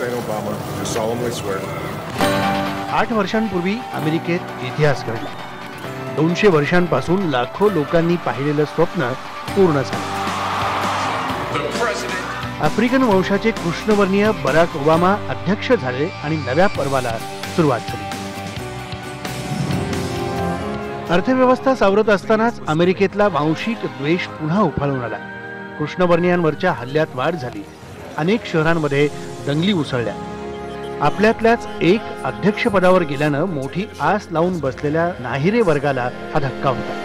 Hussein Obama, do solemnly swear. 8 वर्षांपूर्वी अमेरिकेत इतिहास घडला. 200 वर्षांपासून लाखो लोकांनी पाहिलेलं स्वप्न पूर्ण झालं. आफ्रिकन वंशाचे कृष्णवर्णीय बराक ओबामा अध्यक्ष झाले आणि नव्या पर्वाला सुरुवात झाली. अर्थव्यवस्था सावरत असतानाच अमेरिकेतला वांशिक द्वेष पुन्हा उफाळून आला. कृष्णवर्णीयांवरच्या हल्ल्यात वाढ झाली. अनेक शहरांमध्ये दंगली उसळल्या. आपल्यातल्याच एक अध्यक्षपदावर गेल्यानं मोठी आस लावून बसलेल्या नाहिरे वर्गाला हा धक्का होता.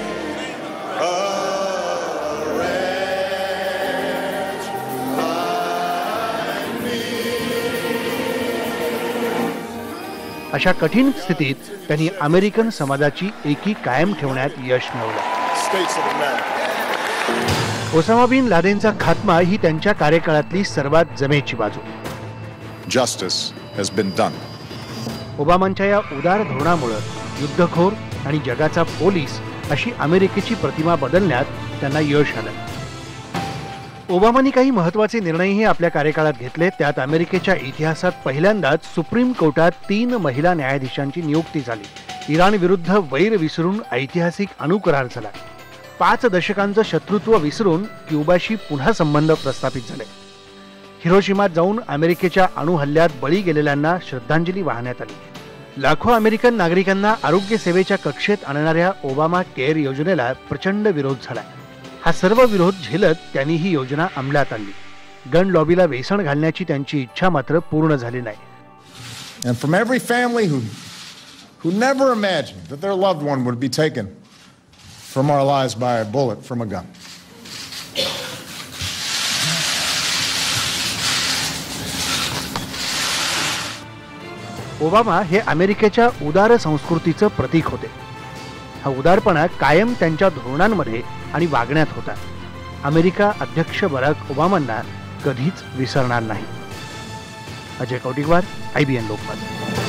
अशा कठीण स्थितीत त्यांनी अमेरिकन समाजाची एकी कायम ठेवण्यात यश मिळवलं. ओसामा बिन लादेनचा खात्मा ही त्यांच्या कार्यकाळातली सर्वात जमेची बाजू. Justice has been done. ओबामांच्या या उदार धोरणामुळे युद्धखोर आणि जगाचा पोलीस अशी अमेरिकेची प्रतिमा बदलण्यात त्यांना यश आलं. ओबामांनी काही महत्त्वाचे निर्णयही आपल्या कार्यकाळात घेतले. त्यात अमेरिकेच्या इतिहासात पहिल्यांदाच सुप्रीम कोर्टात 3 महिला न्यायाधीशांची नियुक्ती झाली. इराण विरुद्ध वैर विसरून ऐतिहासिक अणुकरार झाला. 5 दशकांचं शत्रुत्व विसरून क्युबाशी पुन्हा संबंध प्रस्थापित झाले. हिरोशिमात जाऊन अमेरिकेच्या अणुहल्ल्यात बळी गेलेल्यांना श्रद्धांजली वाहण्यात आली. लाखो अमेरिकन नागरिकांना आरोग्य सेवेच्या कक्षेत आणणाऱ्या ओबामा केअर योजनेला प्रचंड विरोध झाला. हा सर्व विरोध झेलत त्यांनी ही योजना अंमलात आणली. गन लॉबीला वेसण घालण्याची त्यांची इच्छा मात्र पूर्ण झाली नाही. And from every family who never imagined that their loved one would be taken from our lives by a bullet from a gun. Obama हे अमेरिकेच्या उदार संस्कृतीचं प्रतीक होते. हा उदारपणा कायम त्यांच्या धोरणांमध्ये आणि वागण्यात होता. अमेरिका अध्यक्ष बराक ओबामांना कधीच विसरणार नाही. अजय कौटिकवार, IBN लोकमत.